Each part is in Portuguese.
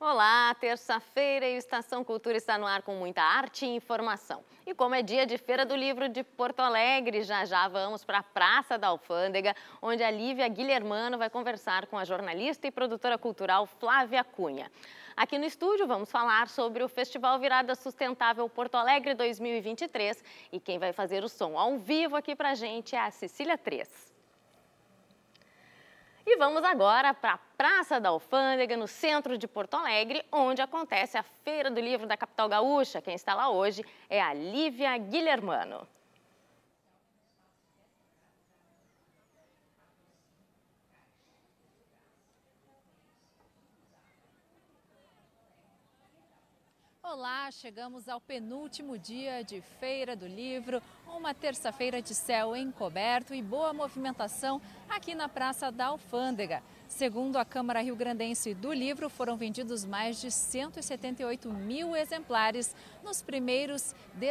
Olá, terça-feira e o Estação Cultura está no ar com muita arte e informação. E como é dia de Feira do Livro de Porto Alegre, já vamos para a Praça da Alfândega, onde a Lívia Guilhermano vai conversar com a jornalista e produtora cultural Flávia Cunha. Aqui no estúdio vamos falar sobre o Festival Virada Sustentável Porto Alegre 2023 e quem vai fazer o som ao vivo aqui para a gente é a Cecília Três. E vamos agora para a Praça da Alfândega, no centro de Porto Alegre, onde acontece a Feira do Livro da capital gaúcha. Quem está lá hoje é a Lívia Guilhermano. Olá, chegamos ao penúltimo dia de Feira do Livro, uma terça-feira de céu encoberto e boa movimentação aqui na Praça da Alfândega. Segundo a Câmara Rio-Grandense do Livro, foram vendidos mais de 178 mil exemplares nos primeiros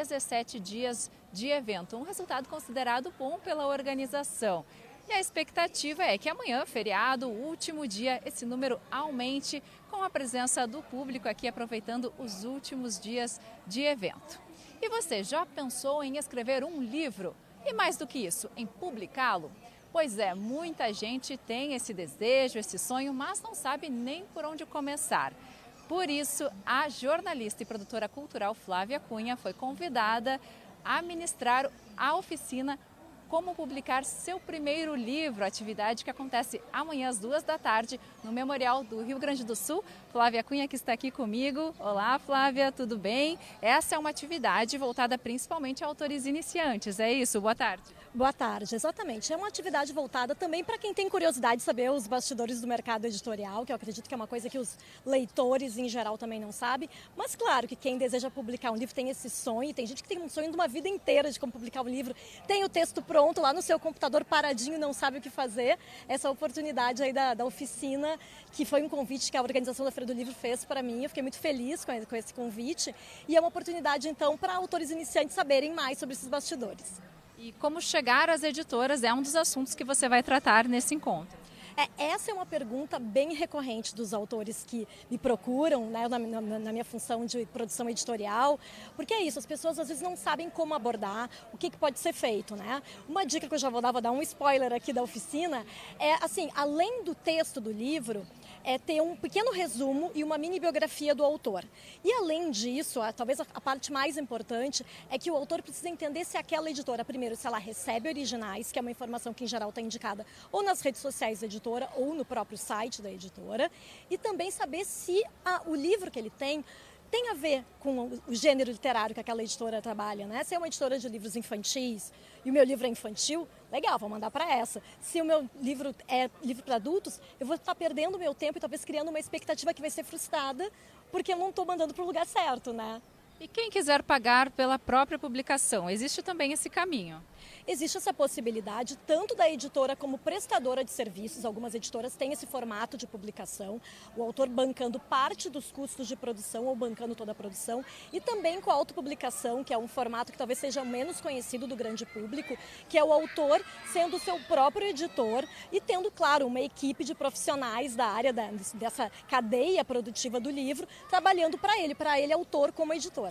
17 dias de evento, um resultado considerado bom pela organização. E a expectativa é que amanhã, feriado, último dia, esse número aumente com a presença do público aqui aproveitando os últimos dias de evento. E você já pensou em escrever um livro? E mais do que isso, em publicá-lo? Pois é, muita gente tem esse desejo, esse sonho, mas não sabe nem por onde começar. Por isso, a jornalista e produtora cultural Flávia Cunha foi convidada a ministrar a oficina Como Publicar Seu Primeiro Livro, atividade que acontece amanhã às 14h no Memorial do Rio Grande do Sul. Flávia Cunha que está aqui comigo. Olá, Flávia, tudo bem? Essa é uma atividade voltada principalmente a autores iniciantes, é isso? Boa tarde. Boa tarde, exatamente. É uma atividade voltada também para quem tem curiosidade de saber os bastidores do mercado editorial, que eu acredito que é uma coisa que os leitores em geral também não sabem. Mas claro que quem deseja publicar um livro tem esse sonho, tem gente que tem um sonho de uma vida inteira de como publicar um livro, tem o texto pronto lá no seu computador paradinho, não sabe o que fazer. Essa oportunidade aí da oficina, que foi um convite que a organização da Feira do Livro fez para mim, eu fiquei muito feliz com esse convite. E é uma oportunidade então para autores iniciantes saberem mais sobre esses bastidores. E como chegar às editoras é um dos assuntos que você vai tratar nesse encontro. Essa é uma pergunta bem recorrente dos autores que me procuram, né, na minha função de produção editorial, porque é isso, as pessoas às vezes não sabem como abordar, o que pode ser feito, né? Uma dica que eu já vou dar um spoiler aqui da oficina, é assim, além do texto do livro, é ter um pequeno resumo e uma mini biografia do autor. E além disso, talvez a parte mais importante é que o autor precisa entender se aquela editora, primeiro, se ela recebe originais, que é uma informação que em geral está indicada ou nas redes sociais da editora ou no próprio site da editora, e também saber se o livro que ele tem a ver com o gênero literário que aquela editora trabalha, né? Se é uma editora de livros infantis e o meu livro é infantil, legal, vou mandar para essa. Se o meu livro é livro para adultos, eu vou estar perdendo o meu tempo e talvez criando uma expectativa que vai ser frustrada porque eu não estou mandando para o lugar certo, né? E quem quiser pagar pela própria publicação, existe também esse caminho? Existe essa possibilidade tanto da editora como prestadora de serviços. Algumas editoras têm esse formato de publicação, o autor bancando parte dos custos de produção ou bancando toda a produção, e também com a autopublicação, que é um formato que talvez seja menos conhecido do grande público, que é o autor sendo o seu próprio editor e tendo, claro, uma equipe de profissionais da área dessa cadeia produtiva do livro, trabalhando para ele autor como editor.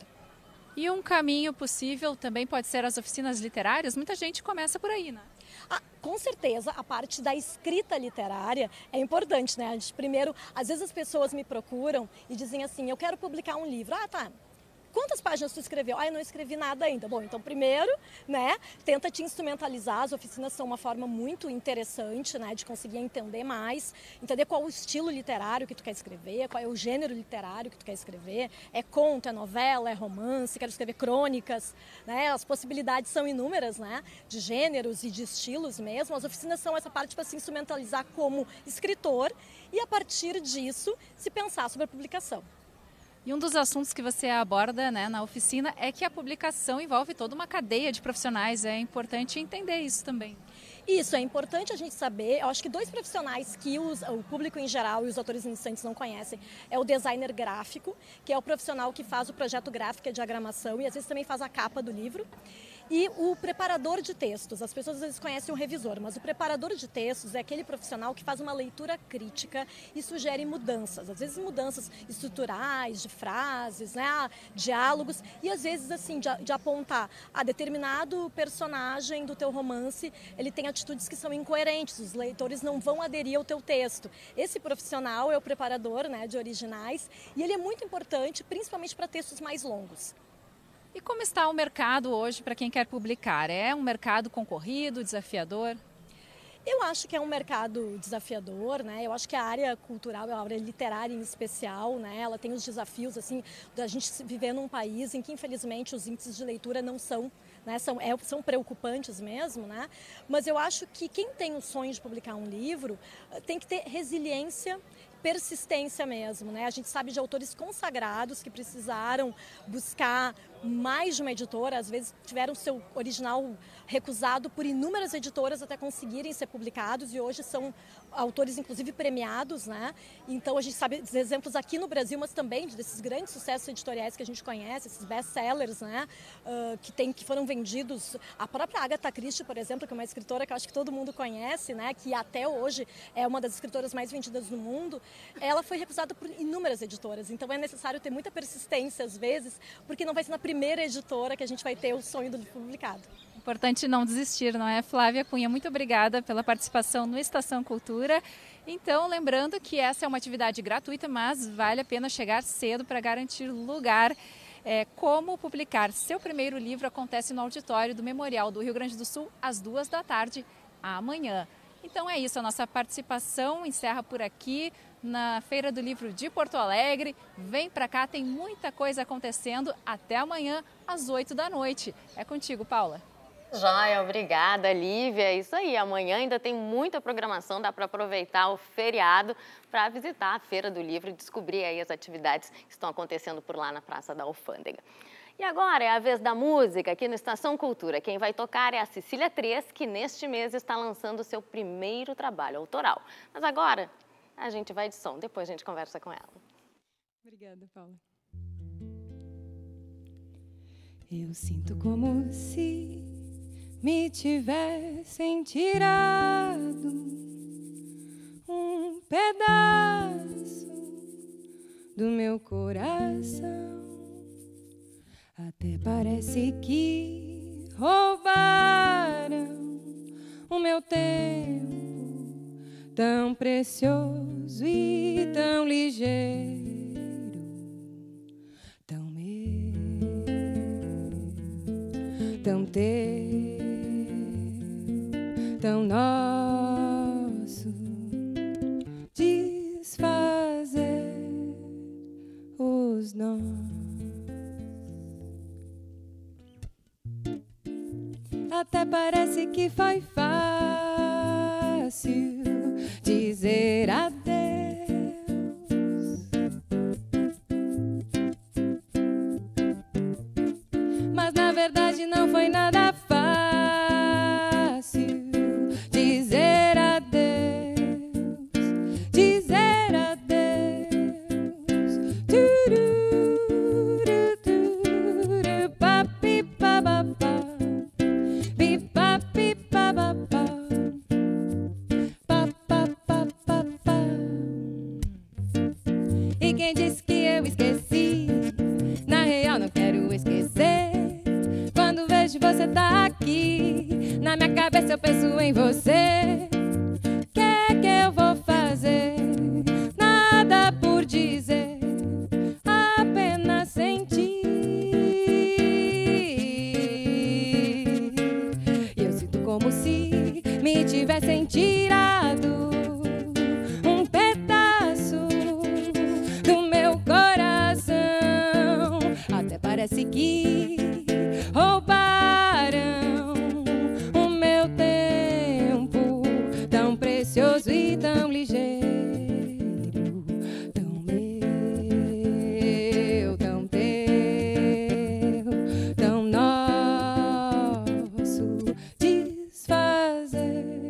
E um caminho possível também pode ser as oficinas literárias? Muita gente começa por aí, né? Com certeza, a parte da escrita literária é importante, né? Primeiro, às vezes as pessoas me procuram e dizem assim, eu quero publicar um livro. Ah, tá. Quantas páginas tu escreveu? Ah, eu não escrevi nada ainda. Bom, então primeiro, né, tenta te instrumentalizar. As oficinas são uma forma muito interessante, né, de conseguir entender mais, entender qual o estilo literário que tu quer escrever, qual é o gênero literário que tu quer escrever. É conto, é novela, é romance, quero escrever crônicas, né? As possibilidades são inúmeras, né, de gêneros e de estilos mesmo. As oficinas são essa parte para se instrumentalizar como escritor e a partir disso se pensar sobre a publicação. E um dos assuntos que você aborda, né, na oficina é que a publicação envolve toda uma cadeia de profissionais. É importante entender isso também. Isso, é importante a gente saber. Eu acho que dois profissionais que o público em geral e os autores iniciantes não conhecem é o designer gráfico, que é o profissional que faz o projeto gráfico e a diagramação e às vezes também faz a capa do livro. E o preparador de textos, as pessoas às vezes conhecem o revisor, mas o preparador de textos é aquele profissional que faz uma leitura crítica e sugere mudanças, às vezes mudanças estruturais, de frases, né, diálogos, e às vezes assim, de apontar a determinado personagem do teu romance, ele tem atitudes que são incoerentes, os leitores não vão aderir ao teu texto. Esse profissional é o preparador, né, de originais, e ele é muito importante, principalmente para textos mais longos. E como está o mercado hoje para quem quer publicar? É um mercado concorrido, desafiador? Eu acho que é um mercado desafiador, né? Eu acho que a área cultural, a área literária em especial, né? Ela tem os desafios, assim, da gente viver num país em que, infelizmente, os índices de leitura não são, né? São preocupantes mesmo, né? Mas eu acho que quem tem o sonho de publicar um livro tem que ter resiliência, persistência mesmo, né? A gente sabe de autores consagrados que precisaram buscar mais de uma editora, às vezes tiveram seu original recusado por inúmeras editoras até conseguirem ser publicados e hoje são autores inclusive premiados, né? Então a gente sabe dos exemplos aqui no Brasil, mas também desses grandes sucessos editoriais que a gente conhece, esses best-sellers, né? Que foram vendidos. A própria Agatha Christie, por exemplo, que é uma escritora que eu acho que todo mundo conhece, né? Que até hoje é uma das escritoras mais vendidas do mundo. Ela foi recusada por inúmeras editoras, então é necessário ter muita persistência às vezes, porque não vai ser na primeira editora que a gente vai ter o sonho do livro publicado. Importante não desistir, não é, Flávia Cunha? Muito obrigada pela participação no Estação Cultura. Então, lembrando que essa é uma atividade gratuita, mas vale a pena chegar cedo para garantir lugar. Como publicar seu primeiro livro acontece no auditório do Memorial do Rio Grande do Sul às 14h amanhã. Então é isso, a nossa participação encerra por aqui na Feira do Livro de Porto Alegre. Vem pra cá, tem muita coisa acontecendo. Até amanhã às 20h. É contigo, Paula. Joia, obrigada, Lívia. Isso aí, amanhã ainda tem muita programação, dá para aproveitar o feriado para visitar a Feira do Livro e descobrir aí as atividades que estão acontecendo por lá na Praça da Alfândega. E agora é a vez da música aqui no Estação Cultura. Quem vai tocar é a Cecília Três, que neste mês está lançando seu primeiro trabalho autoral. Mas agora a gente vai de som, depois a gente conversa com ela. Obrigada, Paula. Eu sinto como se me tivessem tirado um pedaço do meu coração. Até parece que roubaram o meu tempo, tão precioso e tão ligeiro, tão meu, tão teu, tão nosso. Desfazer os nós. Até parece que foi fácil dizer adeus, mas na verdade não foi nada fácil dizer adeus, dizer adeus. Tururu, tururu, papi, bababá. E quem disse que eu esqueci? Na real não quero esquecer. Quando vejo você tá aqui, na minha cabeça eu penso em você. Que é que eu vou fazer? Nada por dizer, apenas sentir. E eu sinto como se me tivessem tirado um pedaço do meu coração. Até parece que roubaram o meu tempo, tão precioso e tão ligeiro, tão meu, tão teu, tão nosso. Desfazer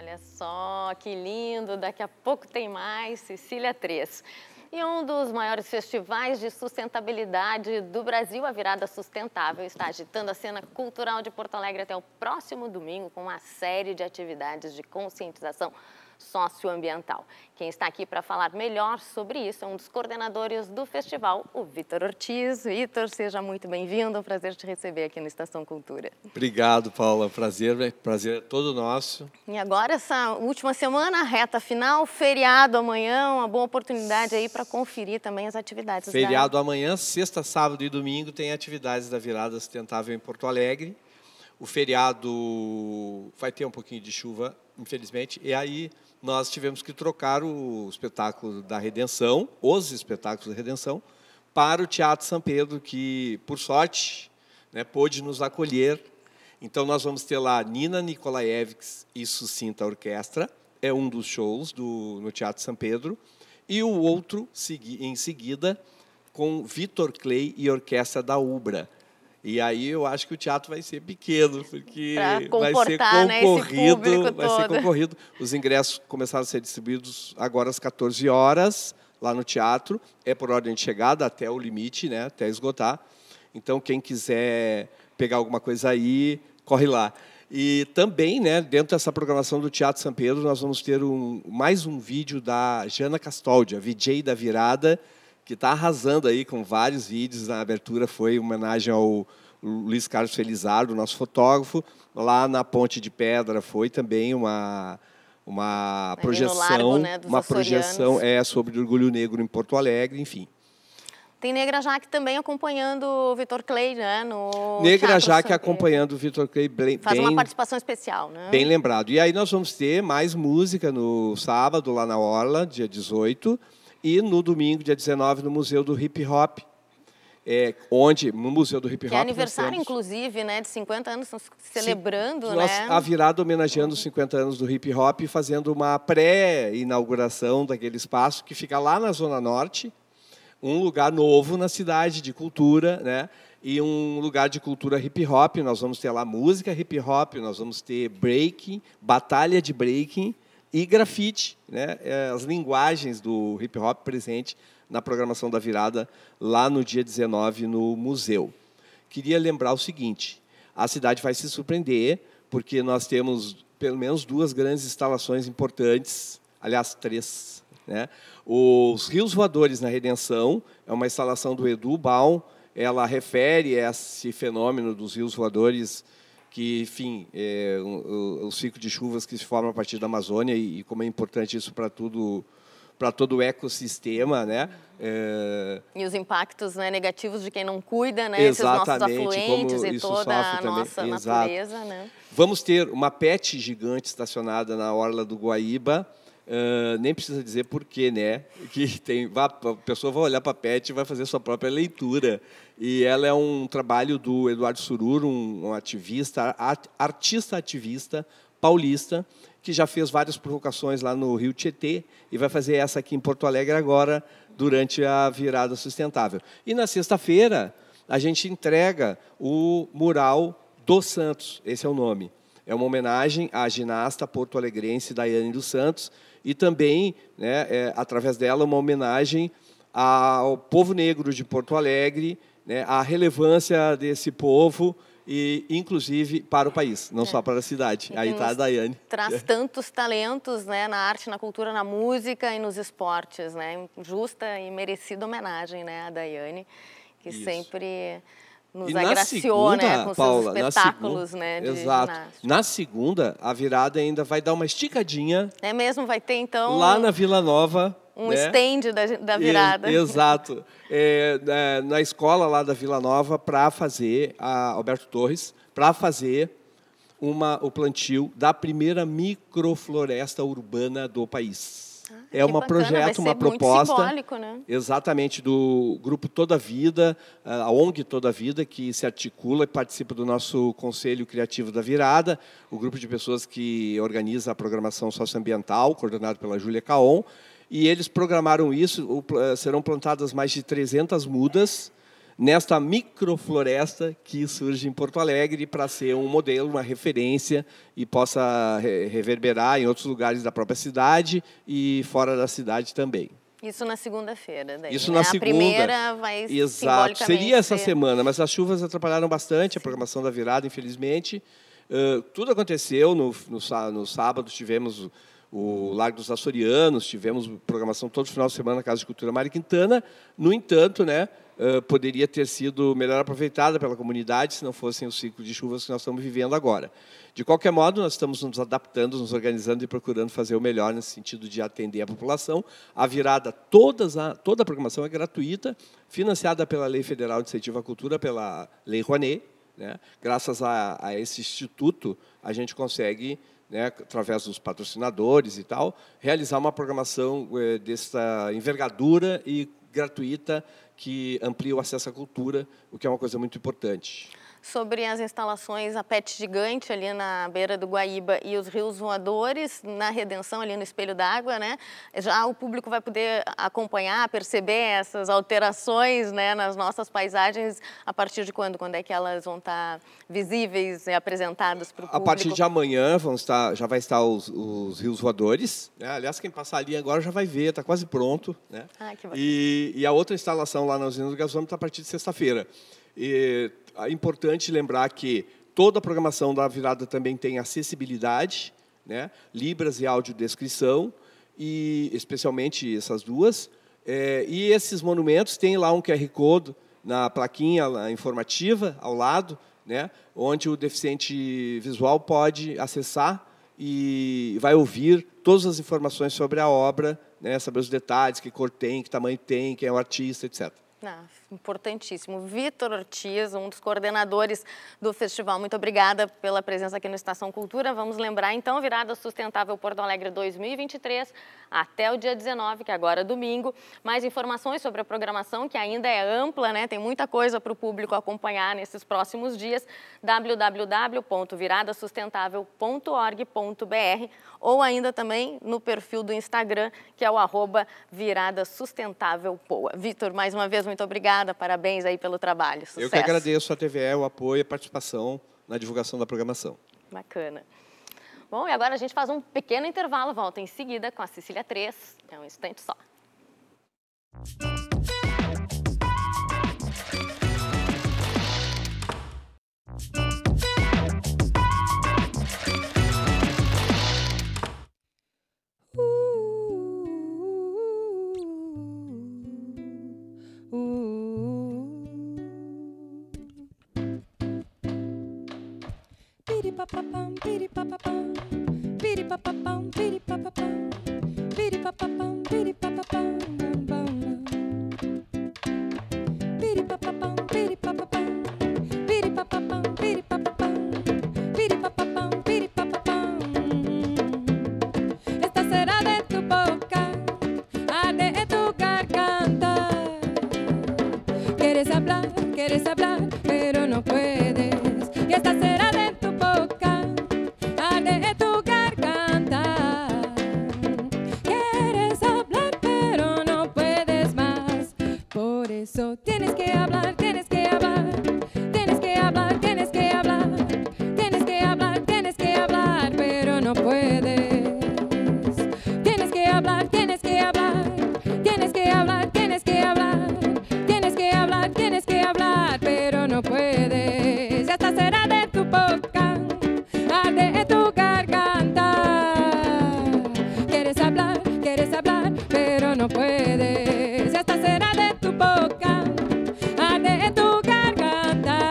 Olha só, que lindo. Daqui a pouco tem mais, Cecília 3. E um dos maiores festivais de sustentabilidade do Brasil, a Virada Sustentável, está agitando a cena cultural de Porto Alegre até o próximo domingo com uma série de atividades de conscientização socioambiental. Quem está aqui para falar melhor sobre isso é um dos coordenadores do festival, o Vitor Ortiz. Vitor, seja muito bem-vindo, é um prazer te receber aqui no Estação Cultura. Obrigado, Paula, prazer é todo nosso. E agora, essa última semana, reta final, feriado amanhã, uma boa oportunidade aí para conferir também as atividades. Feriado amanhã, sexta, sábado e domingo tem atividades da Virada Sustentável em Porto Alegre. O feriado vai ter um pouquinho de chuva, infelizmente, e aí nós tivemos que trocar o espetáculo da Redenção, os espetáculos da Redenção, para o Teatro São Pedro, que, por sorte, né, pôde nos acolher. Então, nós vamos ter lá Nina Nikolaevics e Sucinta Orquestra, é um dos shows no Teatro São Pedro, e o outro, em seguida, com Vitor Clay e Orquestra da Ubra. E aí eu acho que o teatro vai ser pequeno, porque vai ser concorrido, né, esse público vai ser concorrido. Os ingressos começaram a ser distribuídos agora às 14 horas, lá no teatro. É por ordem de chegada, até o limite, né, até esgotar. Então, quem quiser pegar alguma coisa aí, corre lá. E também, né, dentro dessa programação do Teatro São Pedro, nós vamos ter mais um vídeo da Jana Castoldi, a VJ da Virada, que está arrasando aí com vários vídeos. Na abertura foi uma homenagem ao Luiz Carlos Felizardo, nosso fotógrafo. Lá na Ponte de Pedra foi também uma projeção, largo, né, dos uma projeção sobre o orgulho negro em Porto Alegre, enfim. Tem Negra Jaque também acompanhando o Vitor Clay, né? No Negra Jaque acompanhando o Vitor Clay. Faz uma participação especial, né? Bem lembrado. E aí nós vamos ter mais música no sábado, lá na Orla, dia 18, e no domingo, dia 19, no Museu do Hip Hop, no Museu do Hip Hop... Que é aniversário, inclusive, né, de 50 anos, celebrando, né? A Virada homenageando os 50 anos do Hip Hop, fazendo uma pré-inauguração daquele espaço que fica lá na Zona Norte, um lugar novo na cidade de cultura, né? E um lugar de cultura hip hop. Nós vamos ter lá música hip hop, nós vamos ter breaking, batalha de breaking e grafite, né? As linguagens do hip hop presente na programação da Virada lá no dia 19 no museu. Queria lembrar o seguinte: a cidade vai se surpreender porque nós temos pelo menos 2 grandes instalações importantes, aliás 3, né? Os Rios Voadores na Redenção é uma instalação do Edu Baum. Ela refere a esse fenômeno dos rios voadores, que, enfim, o ciclo de chuvas que se forma a partir da Amazônia e como é importante isso para todo o ecossistema, né? E os impactos, né, negativos de quem não cuida, né? Exatamente, esses nossos afluentes como e isso toda a sofre nossa também. natureza, né? Vamos ter uma PET gigante estacionada na Orla do Guaíba. Nem precisa dizer por quê, né? A pessoa vai olhar para a PET e vai fazer sua própria leitura. E ela é um trabalho do Eduardo Surur, um artista ativista paulista, que já fez várias provocações lá no Rio Tietê e vai fazer essa aqui em Porto Alegre agora, durante a Virada Sustentável. E na sexta-feira, a gente entrega o mural dos Santos, esse é o nome. É uma homenagem à ginasta porto-alegrense Daiane dos Santos e também, né, através dela, uma homenagem ao povo negro de Porto Alegre, né, a relevância desse povo e, inclusive, para o país, não só para a cidade. Aí está a Daiane. Traz tantos talentos, né, na arte, na cultura, na música e nos esportes, né? Justa e merecida homenagem, né, à Daiane, que sempre nos agraciou, né, com Paula, seus espetáculos, né, de exato. ginástica. Na segunda, a Virada ainda vai dar uma esticadinha. É mesmo? Vai ter, então... Lá na Vila Nova. Um stand da Virada. Exato. Na escola lá da Vila Nova, para fazer, a Alberto Torres, para fazer o plantio da primeira microfloresta urbana do país. É um projeto, uma proposta, muito simbólico, né? Exatamente, do Grupo Toda Vida, a ONG Toda Vida, que se articula e participa do nosso Conselho Criativo da Virada, o grupo de pessoas que organiza a programação socioambiental, coordenado pela Júlia Caon, e eles programaram isso. Serão plantadas mais de 300 mudas nesta microfloresta que surge em Porto Alegre para ser um modelo, uma referência e possa reverberar em outros lugares da própria cidade e fora da cidade também. Isso na segunda-feira, daí, Isso né? na segunda. A primeira vai Exato. Seria essa semana, mas as chuvas atrapalharam bastante a programação da virada, infelizmente. Tudo aconteceu. No sábado tivemos o Largo dos Açorianos, tivemos programação todo final de semana na Casa de Cultura Mário Quintana. No entanto, né, poderia ter sido melhor aproveitada pela comunidade se não fossem os ciclos de chuvas que nós estamos vivendo agora. De qualquer modo, nós estamos nos adaptando, nos organizando e procurando fazer o melhor nesse sentido de atender a população. A virada, toda a programação é gratuita, financiada pela Lei Federal de Incentivo à Cultura, pela Lei Rouanet, né? Graças a esse instituto, a gente consegue, né, através dos patrocinadores e tal, realizar uma programação dessa envergadura e gratuita que amplia o acesso à cultura, o que é uma coisa muito importante. Sobre as instalações, a PET gigante ali na beira do Guaíba e os rios voadores na Redenção, ali no Espelho d'Água, né? Já o público vai poder acompanhar, perceber essas alterações, né, nas nossas paisagens a partir de quando? Quando é que elas vão estar visíveis e apresentadas para o público? A partir de amanhã já vai estar os rios voadores, né? Aliás, quem passar ali agora já vai ver, está quase pronto, né? Ah, que bacana. E a outra instalação lá na usina do gasômetro está a partir de sexta-feira. É importante lembrar que toda a programação da virada também tem acessibilidade, né? Libras e audiodescrição, e especialmente essas duas. E esses monumentos têm lá um QR Code na plaquinha informativa ao lado, né? Onde o deficiente visual pode acessar e vai ouvir todas as informações sobre a obra, né? Saber os detalhes, que cor tem, que tamanho tem, quem é o artista, etc. Importantíssimo. Vitor Ortiz, um dos coordenadores do festival. Muito obrigada pela presença aqui no Estação Cultura. Vamos lembrar, então, Virada Sustentável Porto Alegre 2023, até o dia 19, que agora é domingo. Mais informações sobre a programação, que ainda é ampla, né? Tem muita coisa para o público acompanhar nesses próximos dias. www.viradasustentável.org.br ou ainda também no perfil do Instagram, que é o @ViradaSustentávelPoa. Vitor, mais uma vez, muito obrigada. Parabéns aí pelo trabalho. Sucesso. Eu que agradeço a TVE, o apoio e a participação na divulgação da programação. Bacana. Bom, e agora a gente faz um pequeno intervalo. Volta em seguida com a Cecília 3. É um instante só. Piripapapam, piripapapam, piripapapam, piripapapam, piripapapam, piripapapam, piripapapam, piripapapam, piripapapam, piripapapam, piripapapam, piripapapam. Esta será de tu boca, arde de tu garganta. Quieres hablar, pero no puedes. Y esta será de tu boca, arde tu garganta. Quieres hablar, pero no puedes más. Por eso tienes que hablar, tienes que hablar, tienes que hablar, tienes que hablar, tienes que hablar, tienes que hablar, pero no puedes. Tienes que hablar, tienes que hablar, tienes que hablar, tienes que hablar, tienes que hablar, tienes que hablar, pero no puedes. Ya esta será de tu boca, arde tu garganta. Quieres hablar, pero no puedes. Ya esta será de tu boca, arde tu garganta.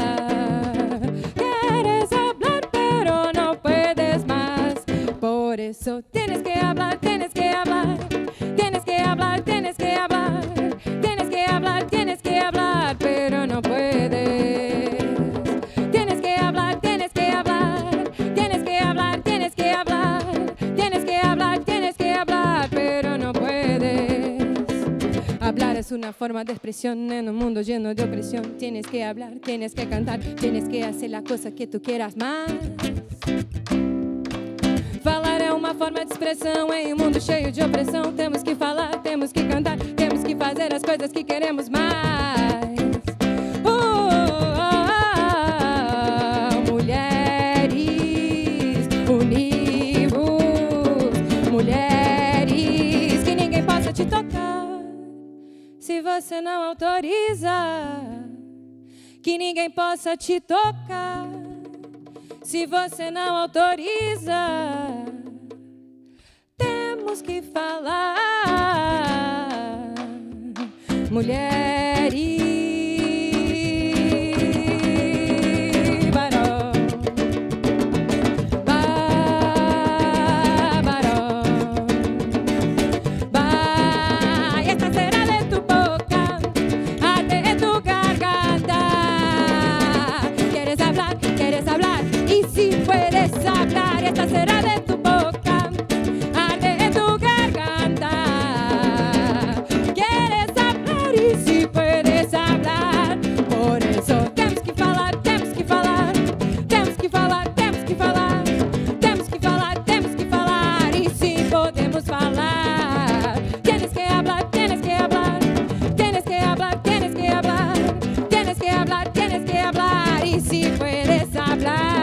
Quieres hablar, pero no puedes más. Por eso tienes que hablar, tienes que hablar, tienes que hablar, tienes que hablar, tienes que hablar, tienes que hablar, pero no puedes. Tienes que hablar, tienes que hablar, tienes que hablar, tienes que hablar, tienes que hablar, tienes que hablar, pero no puedes. Hablar es una forma de expresión en un mundo lleno de opresión. Tienes que hablar, tienes que cantar, tienes que hacer la cosa que tu quieras más. Falar é uma forma de expressão em um mundo cheio de opressão. Temos que falar, temos que cantar, temos que fazer as coisas que queremos mais. univos, mulheres, que ninguém possa te tocar se você não autoriza, que ninguém possa te tocar se você não autoriza. Temos que falar, mulheres. Esta será de tu boca, arde en tu garganta. Quieres hablar y si puedes hablar. Por eso temos que falar, temos que falar, temos que falar, temos que falar, temos que falar, temos que falar. E se podemos falar, tienes que hablar, tienes que hablar, tienes que hablar, tienes que hablar, tienes que hablar, tienes que hablar. E se puedes hablar.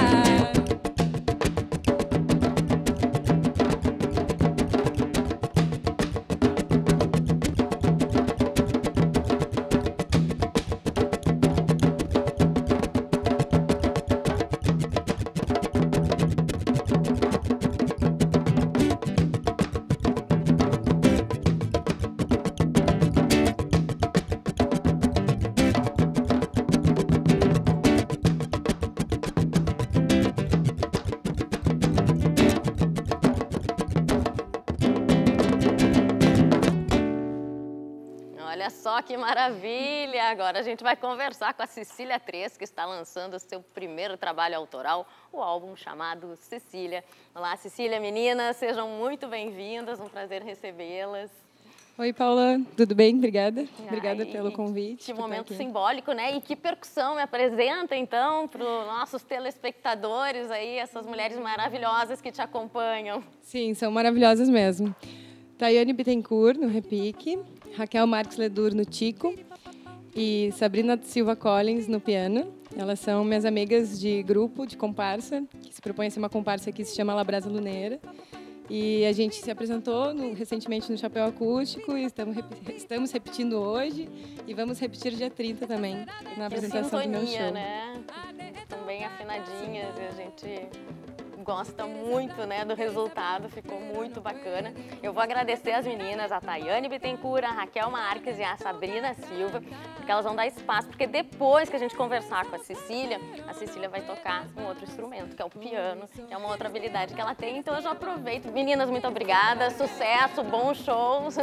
Olha só que maravilha! Agora a gente vai conversar com a Cecília Três, que está lançando o seu primeiro trabalho autoral, o álbum chamado Cecília. Olá, Cecília, meninas, sejam muito bem-vindas, um prazer recebê-las. Oi, Paula, tudo bem? Obrigada. Obrigada pelo convite. Que momento simbólico, né? E que percussão me apresenta, então, para os nossos telespectadores aí, essas mulheres maravilhosas que te acompanham. Sim, são maravilhosas mesmo. Tayane Bittencourt, no repique, Raquel Marques Ledur, no tico, e Sabrina Silva Collins, no piano. Elas são minhas amigas de grupo, de comparsa, que se propõe a ser uma comparsa que se chama La Brasa Luneira. E a gente se apresentou recentemente no Chapéu Acústico e estamos repetindo hoje e vamos repetir dia 30 também, na apresentação do meu show. Né? Também afinadinhas, e a gente gosta muito, né, do resultado, ficou muito bacana. Eu vou agradecer as meninas, a Tayane Bittencourt, a Raquel Marques e a Sabrina Silva, porque elas vão dar espaço, porque depois que a gente conversar com a Cecília vai tocar um outro instrumento, que é o piano, que é uma outra habilidade que ela tem, então eu já aproveito. Meninas, muito obrigada, sucesso, bons shows.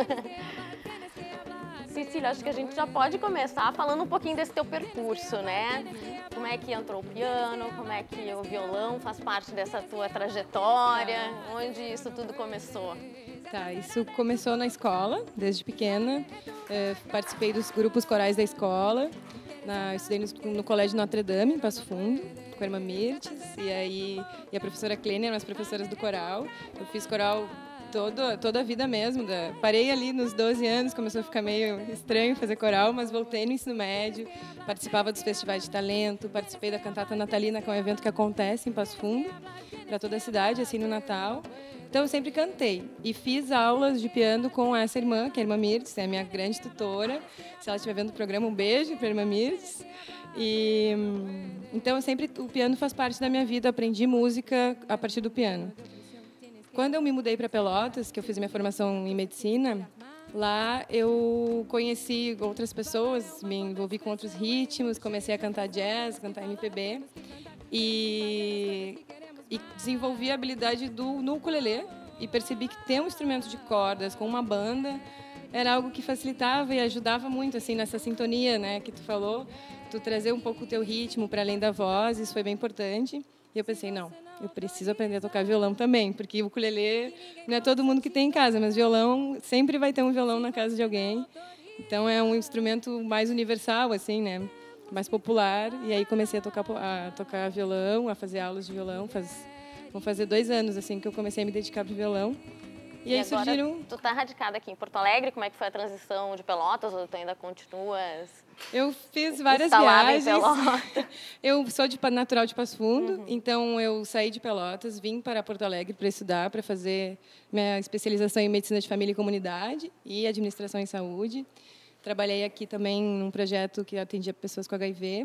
Cecília, acho que a gente já pode começar falando um pouquinho desse teu percurso, né? Como é que entrou o piano, como é que o violão faz parte dessa tua trajetória, onde isso tudo começou? Tá, isso começou na escola, desde pequena. Participei dos grupos corais da escola. Estudei no Colégio Notre Dame, em Passo Fundo, com a irmã Mirtes, e a professora Clênia eram as professoras do coral. Eu fiz coral toda a vida mesmo. Parei ali nos 12 anos, começou a ficar meio estranho fazer coral, mas voltei no ensino médio, participava dos festivais de talento, participei da Cantata Natalina, que é um evento que acontece em Passo Fundo, para toda a cidade, assim, no Natal. Então, eu sempre cantei e fiz aulas de piano com essa irmã, que é a irmã Mirtes, é a minha grande tutora. Se ela estiver vendo o programa, um beijo para a irmã Mirtes. Então, o piano faz parte da minha vida, aprendi música a partir do piano. Quando eu me mudei para Pelotas, que eu fiz minha formação em medicina, lá eu conheci outras pessoas, me envolvi com outros ritmos, comecei a cantar jazz, cantar MPB e desenvolvi a habilidade no ukulele e percebi que ter um instrumento de cordas com uma banda era algo que facilitava e ajudava muito assim nessa sintonia, né, que tu falou, tu trazer um pouco o teu ritmo para além da voz, isso foi bem importante. E eu pensei, não, eu preciso aprender a tocar violão também, porque o ukulele não é todo mundo que tem em casa, mas violão, sempre vai ter um violão na casa de alguém. Então é um instrumento mais universal, assim, né? Mais popular. E aí comecei a tocar violão, a fazer aulas de violão. Vão fazer 2 anos assim que eu comecei a me dedicar para o violão. E aí agora, surgiram... tu tá radicada aqui em Porto Alegre, como é que foi a transição de Pelotas, ou tu ainda continuas? Eu fiz várias Instalada em viagens. Pelotas. Eu sou natural de Passo Fundo, então eu saí de Pelotas, vim para Porto Alegre para estudar, para fazer minha especialização em medicina de família e comunidade e administração em saúde. Trabalhei aqui também num projeto que atendia pessoas com HIV.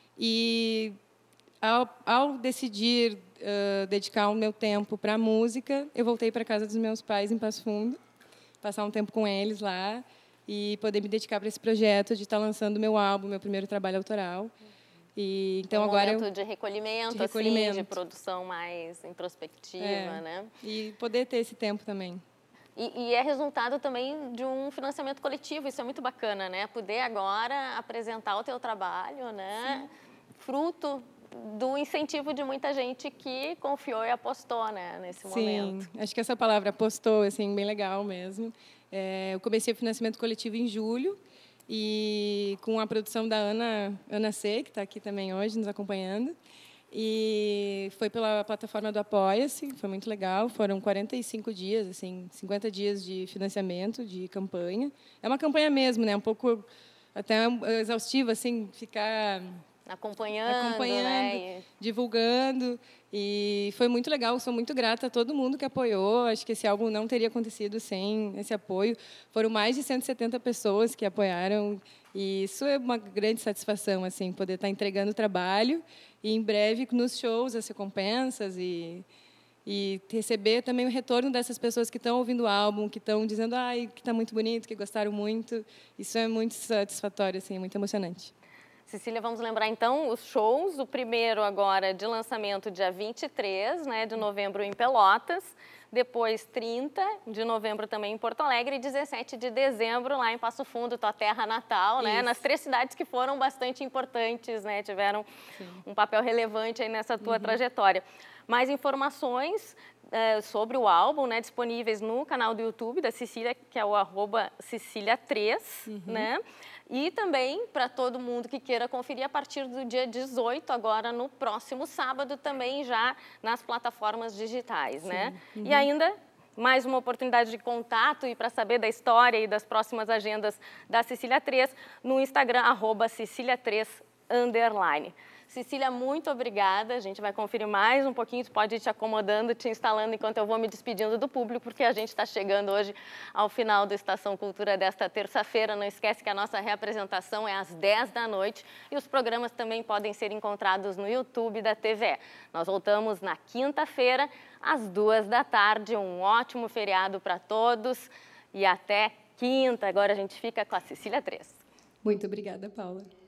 E ao decidir dedicar o meu tempo para a música, eu voltei para a casa dos meus pais em Passo Fundo, passar um tempo com eles lá e poder me dedicar para esse projeto de estar lançando meu álbum, meu primeiro trabalho autoral. E então agora momento de recolhimento, assim, de produção mais introspectiva, né? E poder ter esse tempo também. E é resultado também de um financiamento coletivo, isso é muito bacana, né? Poder agora apresentar o teu trabalho, né? Sim. Fruto do incentivo de muita gente que confiou e apostou, né, nesse momento. Sim, acho que essa palavra apostou, assim, bem legal mesmo. Eu comecei o financiamento coletivo em julho e com a produção da Ana C, que está aqui também hoje nos acompanhando. E foi pela plataforma do Apoia-se, foi muito legal. Foram 45 dias, assim, 50 dias de financiamento, de campanha. É uma campanha mesmo, né? Um pouco até exaustiva, assim, ficar acompanhando, né? Divulgando. E foi muito legal. Sou muito grata a todo mundo que apoiou. Acho que esse álbum não teria acontecido sem esse apoio. Foram mais de 170 pessoas que apoiaram. E isso é uma grande satisfação, assim, poder estar entregando o trabalho e, em breve, nos shows, as recompensas e receber também o retorno dessas pessoas que estão ouvindo o álbum, que estão dizendo que está muito bonito, que gostaram muito. Isso é muito satisfatório, assim, é muito emocionante. Cecília, vamos lembrar, então, os shows. O primeiro agora de lançamento, dia 23, né, de novembro em Pelotas. Depois, 30 de novembro também em Porto Alegre e 17 de dezembro lá em Passo Fundo, tua terra natal, né? Nas 3 cidades que foram bastante importantes, né? Tiveram um papel relevante aí nessa tua trajetória. Mais informações sobre o álbum, né? Disponíveis no canal do YouTube da Cecília, que é o @Cecilia3, né? E também para todo mundo que queira conferir a partir do dia 18, agora no próximo sábado, também já nas plataformas digitais, né? E ainda mais uma oportunidade de contato e para saber da história e das próximas agendas da Cecília 3 no Instagram, @Cecilia3_. Cecília, muito obrigada. A gente vai conferir mais um pouquinho. Tu pode ir te acomodando, te instalando enquanto eu vou me despedindo do público, porque a gente está chegando hoje ao final do Estação Cultura desta terça-feira. Não esquece que a nossa reapresentação é às 10 da noite e os programas também podem ser encontrados no YouTube da TVE. Nós voltamos na quinta-feira, às 2 da tarde. Um ótimo feriado para todos e até quinta. Agora a gente fica com a Cecília 3. Muito obrigada, Paula.